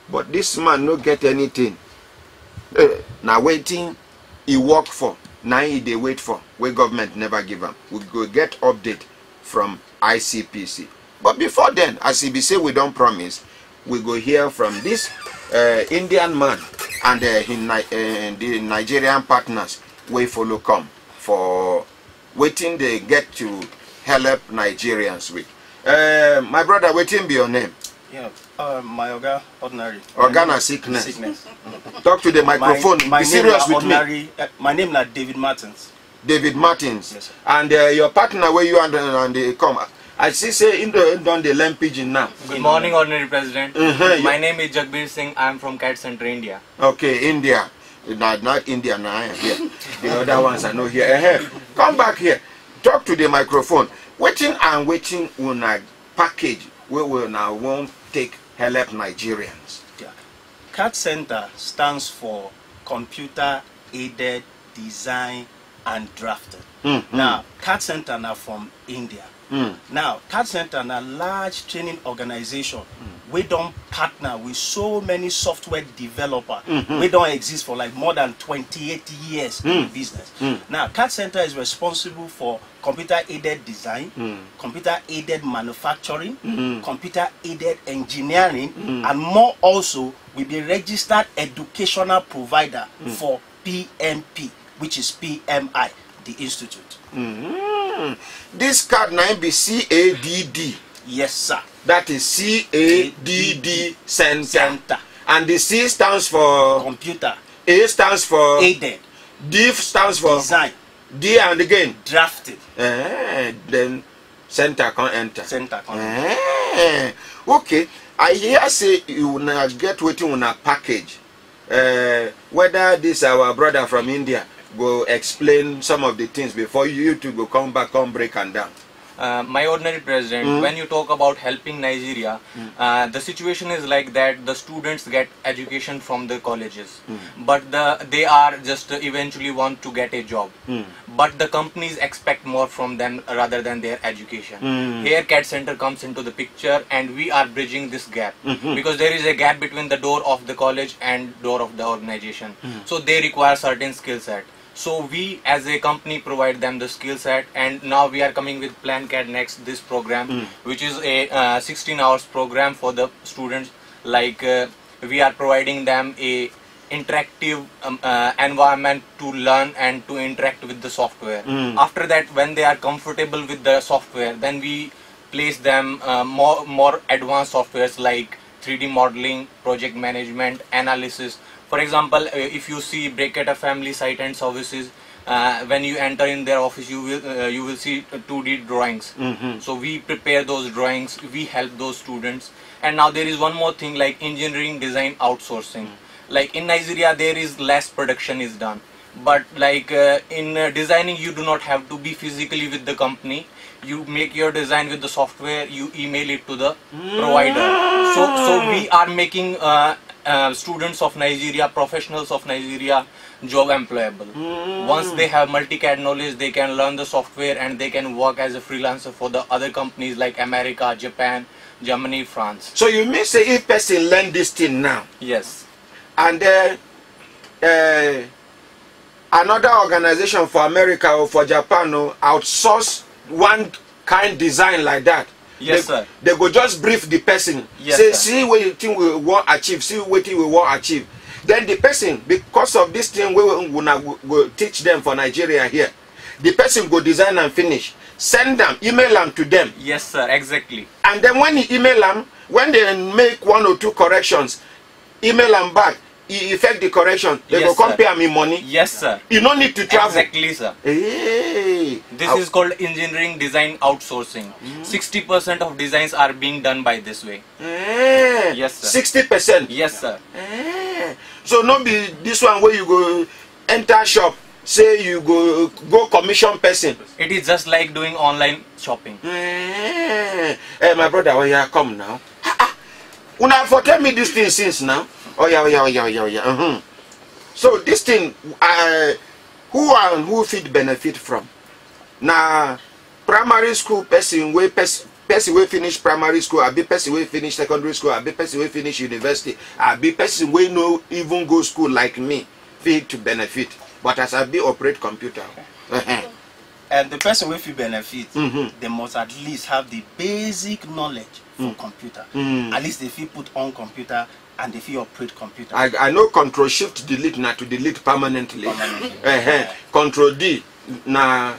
But this man no get anything. Now waiting, he work for. Now they wait for. Where government never give him. We go get update from ICPC. But before then, as he be say we don't promise, we go hear from this Indian man and the Nigerian partners. We follow come for waiting they get to help Nigerians with. My brother, waiting be your name. Yeah, my Oga ordinary. Organa sickness. Talk to the microphone. My be serious with me. My name is David Martins. David Martins. Yes, sir. And your partner where you and they come. I see say in the learn pidgin now. Good morning, Ordinary President. My name is Jagbir Singh. I am from CADD Center, India. Okay, India. Not India now. I am here. The other ones I know here. Come back here. Talk to the microphone. Waiting and waiting on a package we will now won't take help Nigerians. Yeah. CADD Center stands for Computer Aided Design and Drafting. Now, CADD Center now from India. Now, CADD Center is a large training organization. We don't partner with so many software developers. We don't exist for like more than 28 years in business. Now, CADD Center is responsible for computer-aided design, computer-aided manufacturing, computer-aided engineering, and more also, we be registered educational provider for PMP, which is PMI, the institute. This card now be CADD. Yes, sir. That is CADD Center. And the C stands for computer. A stands for aided. D stands for design. D and again drafted. Then center can enter. Center can enter. Okay. I hear say you wanna get waiting on a package. Whether this our brother from India go explain some of the things before you two go come back, come break and down. My Ordinary President, when you talk about helping Nigeria, the situation is like that the students get education from the colleges, but they are just eventually want to get a job. But the companies expect more from them rather than their education. Here CADD Center comes into the picture and we are bridging this gap because there is a gap between the door of the college and door of the organization. So they require certain skill set. So we as a company provide them the skill set, and now we are coming with Plan CADD Next, this program, which is a 16 hours program for the students. Like we are providing them a interactive environment to learn and to interact with the software. After that, when they are comfortable with the software, then we place them more advanced softwares like 3D modeling, project management, analysis. For example, if you see Brekete Family Site and Services, when you enter in their office, you will see 2D drawings. So we prepare those drawings, we help those students. And now there is one more thing like engineering design outsourcing. Like in Nigeria, there is less production is done. But like in designing, you do not have to be physically with the company. You make your design with the software, you email it to the provider. So we are making students of Nigeria, professionals of Nigeria, job employable. Once they have multi-CAD knowledge, they can learn the software and they can work as a freelancer for the other companies like America, Japan, Germany, France. So you may say if person learn this thing now, yes, and then another organization for America or for Japan outsource one kind design like that. Yes, sir. They go just brief the person. Yes, say, sir. see what you think we want achieve. See what we want achieve. Then the person, because of this thing, we will teach them for Nigeria here. The person go design and finish. Send them, email them to them. Yes, sir. Exactly. And then when you email them, when they make 1 or 2 corrections, email them back. He effect the correction. They Yes, go come sir. pay me money. Yes, sir. You don't need to travel. Exactly, sir. Hey. This is called engineering design outsourcing. 60% of designs are being done by this way. Yes, sir. 60%. Yes, sir. So not be this one where you go enter shop, say you go commission person. It is just like doing online shopping. Hey, my brother, when you come now, una for tell me this thing since now. Oh yeah. So this thing, who fit benefit from? Now, primary school person, person wey finish primary school, abi person wey finish secondary school, abi person wey finish university, abi person wey no even go school like me fit to benefit. But as I be operate computer. And the person wey fit benefit, they must at least have the basic knowledge for computer. At least they fit put on computer and they fit operate computer. I know Control Shift Delete na to delete permanently. Control D na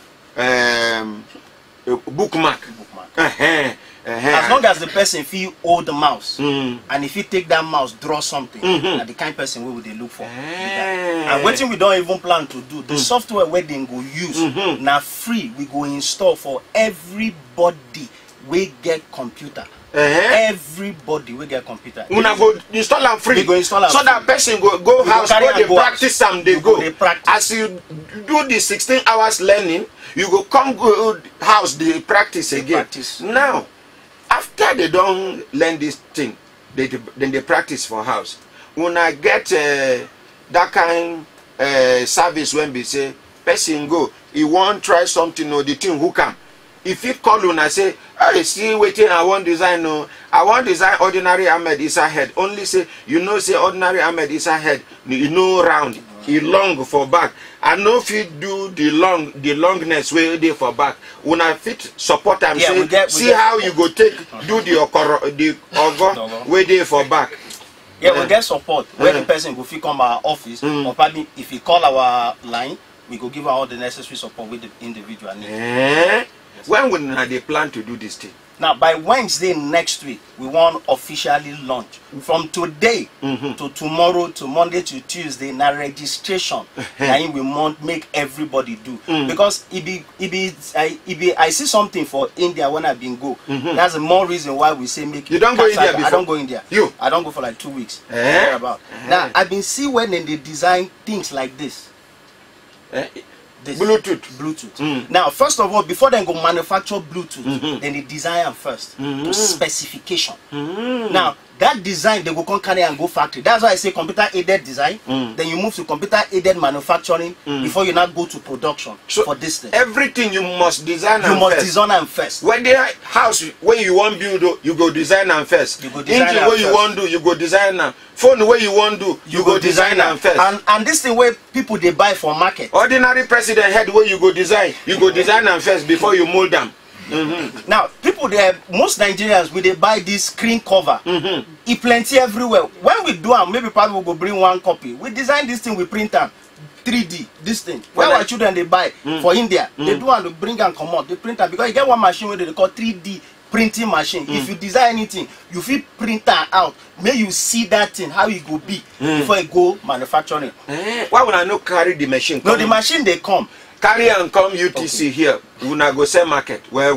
bookmark. As long as the person feel hold the mouse and if you take that mouse draw something, na the kind person we would they look for. And what we don't even plan to do, the software where they go use now free, we go install for everybody we get computer. Everybody we get computer. Una go install them free. We go install them so that person go house where they practice some they go. As you do the 16 hours learning, you go come go house they practice again. Now, after they don't learn this thing, then they practice for house. Una get that kind service when we say person go, he won't try something or the thing who come. If you call una say, I see waiting, I want design no, I want design ordinary Ahmed is ahead. Only say you know say ordinary Ahmed is ahead. You know round, he long for back. I know if you do the longness where they for back. Una fit support and say, see how you go take do the over where they for back. Yeah, we get support where the person go fit come our office or probably if he call our line, we go give her all the necessary support with the individual need. When will they plan to do this thing? Now, by Wednesday next week, we want officially launch. From today to tomorrow to Monday to Tuesday, now registration. Now we want make everybody do because I see something for India when I've been go. That's the more reason why we say make. You don't go India before? I don't go India. You? I don't go for like 2 weeks. Now I've been see when they design things like this. Bluetooth. Now, first of all, before they go manufacture Bluetooth, then they design them first to specification. Now, that design they go come carry and go factory. That's why I say computer aided design. Then you move to computer aided manufacturing before you now go to production. So for this thing, everything you must design. You must design them first. When the house where you want build, you go design them first. You go design engine where you want do, you go design them. Phone where you want do, you go design them first. And this thing where people they buy for market. Ordinary president head where you go design them first before you mold them. Now, people there, most Nigerians, when they buy this screen cover, it plenty everywhere. When we do them, maybe people will go bring one copy. We design this thing, we print them 3D. This thing. Where our children they buy for India, they do and they bring and come out. They print them because you get one machine where they call 3D printing machine. If you design anything, you feel print that out. May you see that thing how it go be before you go manufacturing. Why would I not carry the machine? No, the machine they come. Carry and come UTC here. We na go sell market. Where?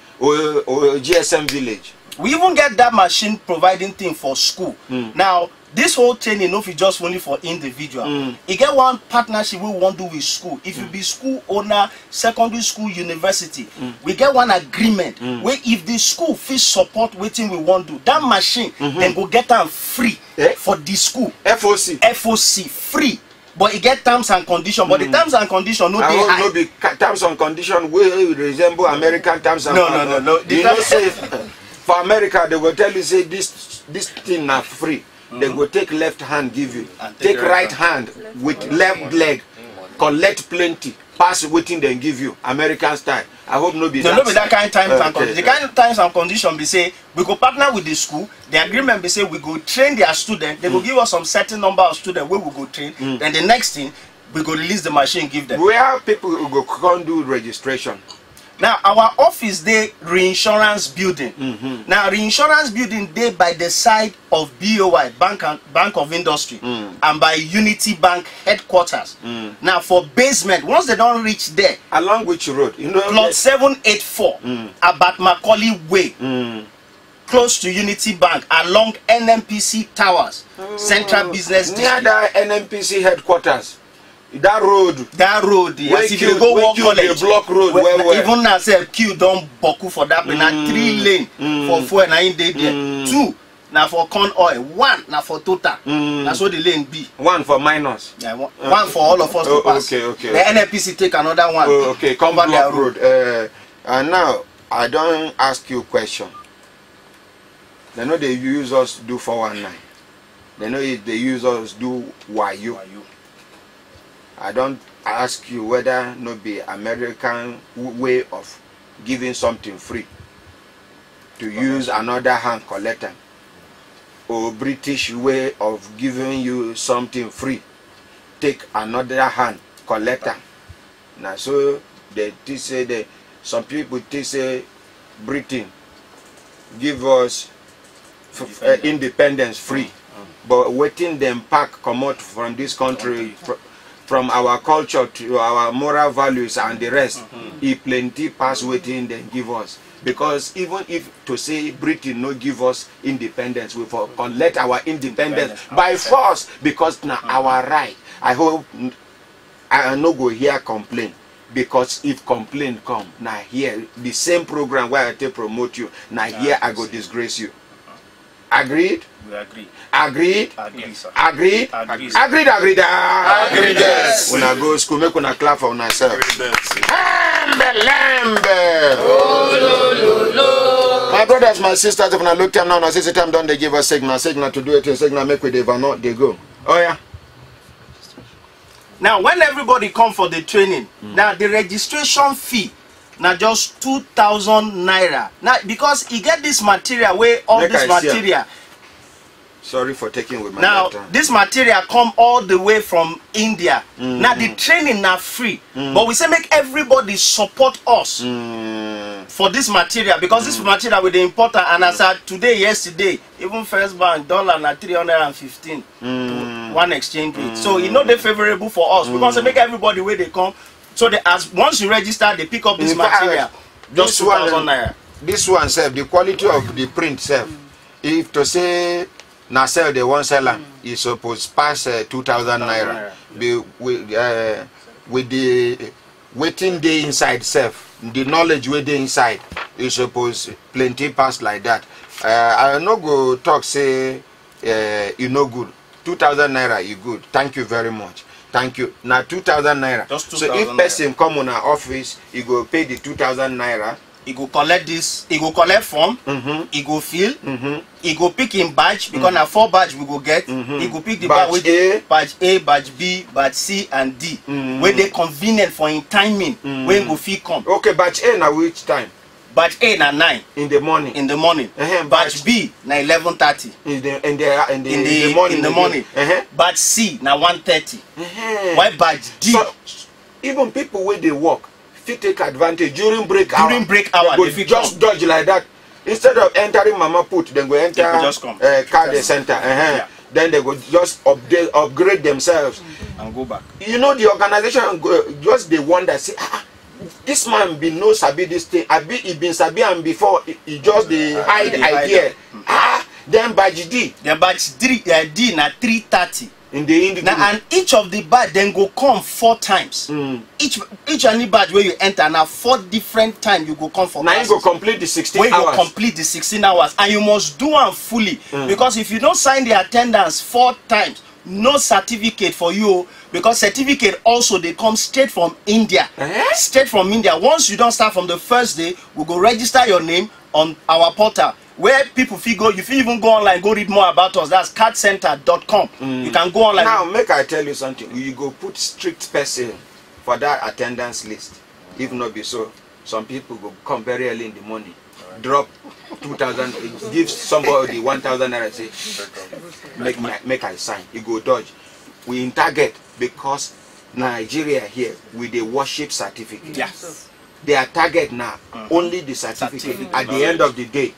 Or GSM village. We even get that machine providing thing for school. Now, this whole training, no, if just only for individual. You get one partnership we want to do with school. If you be school owner, secondary school, university, we get one agreement where if the school fees support waiting we want to do, that machine then go get them free for the school. FOC free. But it get terms and conditions. But the terms and conditions no dey high. No be terms and conditions wey resemble American terms and conditions. No. You know say for America they will tell you say this thing na free. They go take left hand give you, take right hand with left leg, collect plenty, pass waiting then give you. American style. I hope no be that. No be that kind of terms and conditions. The kind of terms and conditions be say we go partner with the school. The agreement be say we go train their students. They go give us some certain number of students where we go train. Then the next thing we go release the machine, give them. Where people go come do registration. Now our office they reinsurance building. Now reinsurance building they by the side of BOI Bank of Industry and by Unity Bank headquarters. Now for basement, once they don't reach there, along which road? You know, plot 784 about Macaulay Way. Close to Unity Bank along NMPC Towers, Central Business District. Near the NMPC headquarters. That road, yes, if you go walk college, block road, even now say queue don't boku for that, but now 3 lane for 4 and 9 day there, 2 now for corn oil, 1 now for total. That's what the lane be. 1 for minors. Yeah, one for all of us to pass. Okay. The NFPC take another one. Okay, come block road. And now I don't ask you question. They know they use us do 419. They know they use us do YU. I don't ask you whether no be American way of giving something free to use another hand collector, or British way of giving you something free, take another hand collector. Now so they say that some people say Britain give us independence free, but waiting them pack come out from this country, from our culture to our moral values and the rest, plenty pass waiting them give us. Because even if to say Britain no give us independence, we for collect our independence by force, because now our right. I hope I no go here complain, because if complaint come, now here the same program where I take promote you, now here I go disgrace you. Agreed? We agree. Agreed? Agree, sir. Agreed? Agree, sir. Agreed, agreed. Agreed, yes. When I go school, make una clap for una self. My brothers, my sisters, if I look time now, I say time done, they give us signal to do it, signal make with the not they go. Oh yeah. Now, when everybody come for the training, now the registration fee, now just 2,000 naira. Now, because you get this material, where all Make this I see material. Sorry for taking with my Now, laptop. this material come all the way from India. Now, the training now free. But we say make everybody support us for this material, because this material will be important. And as at today, yesterday, even First Bank dollar na 315 to one exchange rate. So you know they're favorable for us. We want to make everybody where they come. So they, as once you register, they pick up this material. Just 2,000 naira. This one self, the quality of the print self. If to say now sell the one seller, is supposed pass 2,000 naira. With the waiting day inside self, the knowledge waiting inside is supposed plenty pass like that. I no go talk say you no good. 2,000 naira you good. Thank you very much. Thank you. Now 2,000 naira. Just 2,000 so if person come on our office, he go pay the 2,000 naira. He go collect this. He go collect form. He go fill. He go pick him badge, because now 4 badge we go get. He go pick the badge A, badge B, badge C, and D. Where they convenient for him timing. When go fit come. Okay, batch A now which time? Batch A na 9 in the morning. In the morning. Batch B na 11:30 in the morning. In the morning. Batch C na 1:30. Why batch D? So, even people where they work, fit take advantage during break hour. During break hour, they just dodge like that. Instead of entering Mama Put, then go enter CADD center. Then they go just upgrade themselves and go back. You know the organization just they wonder, say, this man be no sabi this thing. He been sabi and before he just the hide idea. Then badge D. The badge D na 3:30. In the now, and each of the badge then go come 4 times. Each any badge where you enter now 4 different times you go come for. Now you go complete the 16 hours. Where you complete the 16 hours, and you must do them fully, because if you don't sign the attendance 4 times, no certificate for you, because certificate also they come straight from India. Straight from India. Once you don't start from the first day, we go register your name on our portal, where people feel go. You feel even go online, go read more about us. That's caddcenter.com. You can go online. Now make I tell you something. You go put strict person for that attendance list. If not be so, some people go come very early in the morning, drop 2,000, give somebody 1,000 naira, say make I sign. You go dodge. We in target because Nigeria here with the worship certificate. Yes. They are target now only the certificate. At the end of the day,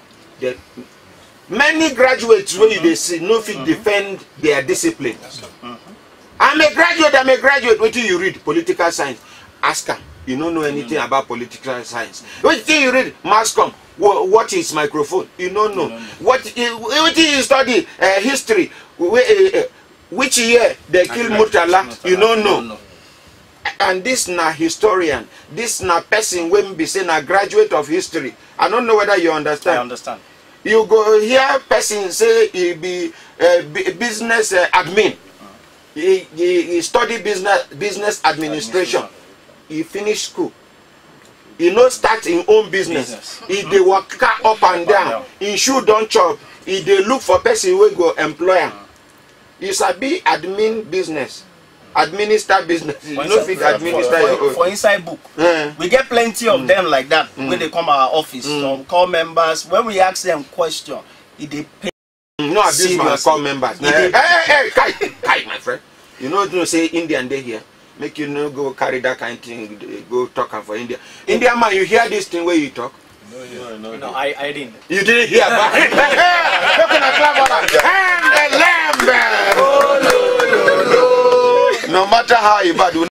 many graduates when they see no fit defend their discipline. I'm a graduate. What do you read? Political science. Ask them. You don't know anything about political science. What do you read? Mass comm. What is microphone? You don't know. What do you study? History. Which year they killed Murtala? You don't know. And this na historian. This na person when be saying a graduate of history. I don't know whether you understand. I understand. You go hear person say he be business admin. He study business administration. He finish school. He no start in own business. He dey waka up and down. He shoe don chop. He dey look for person wey go employ am. You sabi admin business. Administer business. You know fit administer your own. For inside book. We get plenty of them like that when they come our office. Some call members. When we ask them question, they pay. No abuse my call members. Hey, kai, my friend. You know say Indian dey here. Make you no go carry that kind of thing. Go talk for India. Indian man, you hear this thing where you talk? No, I didn't. You didn't hear about it? Look at the clap. No matter how you bad.